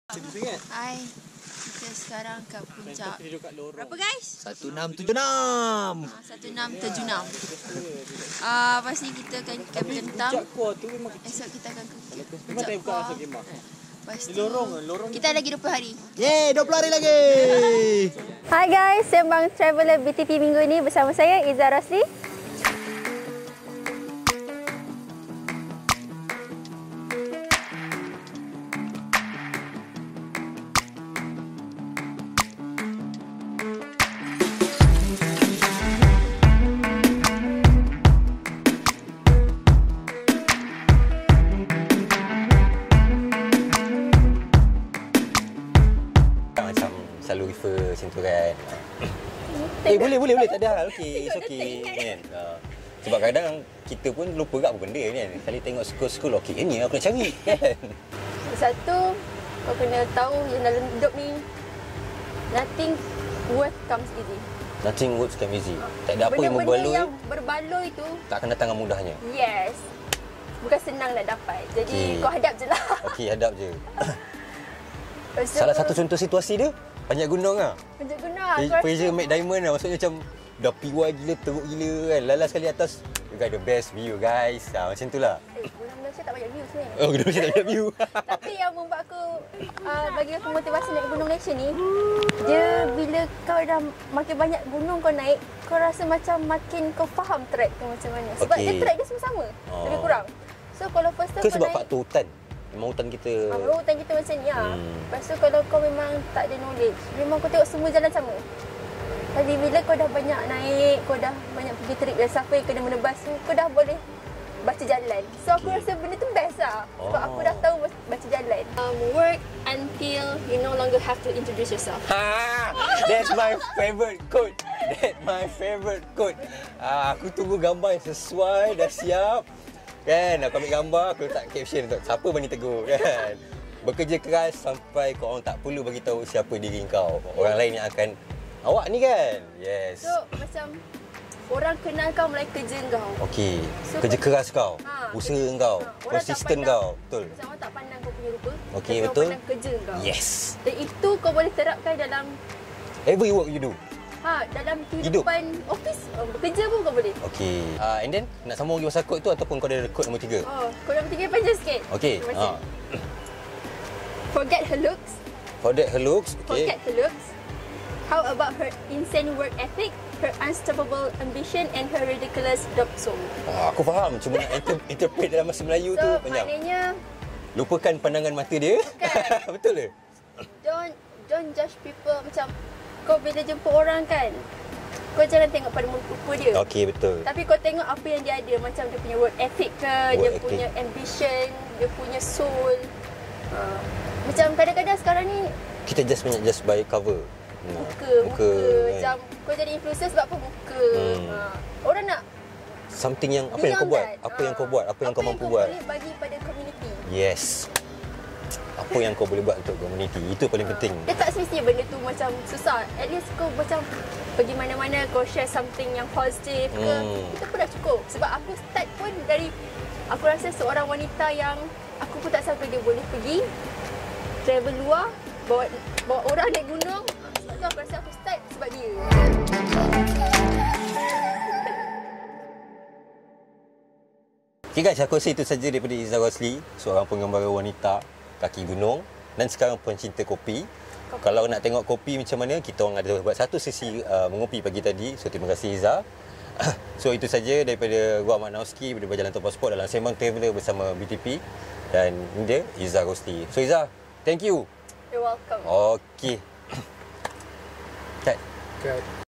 Hai, kita sekarang ke puncak. Berapa guys? 1676. 1676. Lepas ni kita akan camp kentang. Esok kita akan ke puncak Kuah. Lepas tu kita ada lagi 20 hari. Yeay, 20 hari lagi. Hai guys, Sembang Traveller BTP minggu ini bersama saya Izzah Rosli. Macam selalu refer macam tu kan. Boleh tak ada hal. Okey, it's okay kan. Sebab kadang kita pun lupa kat apa benda kan. Kali tengok skor-skor okey ni aku nak cari kan. Satu, kau kena tahu yang dalam hidup ni nothing worth comes easy. Nothing works come easy. Tak ada apa yang Benda-benda membaloi, yang berbaloi tu, tak akan datang dengan mudahnya. yes, bukan senang nak dapat. Jadi Okey. kau hadap je lah. Okey, hadap je. Lepas tu, Salah satu contoh situasi dia, panjat gunung lah. Panjat gunung. Fraser McDiamond lah. Maksudnya macam dah PY gila, teruk gila kan. Lalas sekali atas, you got the best view guys. Macam tu lah. Gunung Malaysia tak banyak view sebenarnya. Oh, gunung Malaysia tak ada view. Tapi yang membuat aku bagi aku motivasi naik Gunung Malaysia ni, dia bila kau dah makin banyak gunung kau naik, kau rasa macam makin kau faham trek tu macam mana. Sebab Okey. dia trek dia semua sama, lebih kurang. So kalau first time Ke kau sebab naik, faktor hutan? Memang hutan kita. hutan kita macam ni lah. Lepas tu kalau kau memang tak ada knowledge, memang kau tengok semua jalan sama. Tapi bila kau dah banyak naik, kau dah banyak pergi trip dan siapa yang kena menebas, kau dah boleh baca jalan. So aku rasa benda tu best lah. Sebab aku dah tahu baca jalan. Work until you no longer have to introduce yourself. That's my favorite quote. That's my favorite quote. Aku tunggu gambar yang sesuai, dah siap. Kan, aku ambil gambar, aku letak caption tu. Siapa berani tegur kan? Bekerja keras sampai kau orang tak perlu bagi tahu siapa diri kau. Orang lain yang akan awak ni kan. Yes. So macam orang kenal kau melalui kerja kau. Okey. So, Kerja keras kau, usaha kau, Orang konsisten tak pandang, kau. Betul. Macam orang tak pandang kau punya rupa. Okey, tapi betul. Orang pandang kerja kau. Yes. Dan itu kau boleh terapkan dalam Every work you do. dalam kehidupan office, bekerja pun kau boleh. Okey. And then nak sambung lagi pasal kod tu ataupun kau ada kod nombor 3? Kau nombor 3 panjang sikit. Okey. Macam forget her looks. Forget her looks. Okey. Forget her looks. How about her insane work ethic, her unstoppable ambition and her ridiculous dope soul? Aku faham. Cuma nak interpret dalam bahasa Melayu tu So panjang. maknanya Lupakan pandangan mata dia. Bukan. Betul ke? don't judge people. Macam kau bila jumpa orang kan, kau jangan tengok pada rupa dia. Okey, betul. Tapi kau tengok apa yang dia ada. Macam dia punya work ethic ke, dia ethic. punya ambition, dia punya soul. Macam kadang-kadang sekarang ni Kita just by cover. muka. kan. Macam kau jadi influencer sebab apa muka. Orang nak Something yang apa yang kau buat? Apa yang kau buat? Apa yang kau mampu buat? Apa yang kau boleh bagi pada community. Yes. Apa yang kau boleh buat untuk community? Itu paling penting. Dia tak semestinya benda tu macam susah. At least kau macam pergi mana-mana kau share something yang positif ke. Itu pun dah cukup. Sebab aku start pun dari, aku rasa seorang wanita yang aku pun tak sangka dia boleh pergi travel luar, bawa orang naik gunung. Sebab tu aku rasa aku start sebab dia. Okay guys, aku rasa itu saja daripada Izzah Rosli, seorang penggembara wanita kaki gunung dan sekarang pencinta kopi. Kalau nak tengok kopi macam mana, kita orang ada buat satu sesi mengopi pagi tadi. So terima kasih Izzah. So itu saja daripada gua Ahmad Nauski daripada Jalan Top Sport dalam Sembang Traveller bersama BTP. Dan ini dia Izzah Rosli. So Izzah, thank you. You're welcome. Okey. Cut.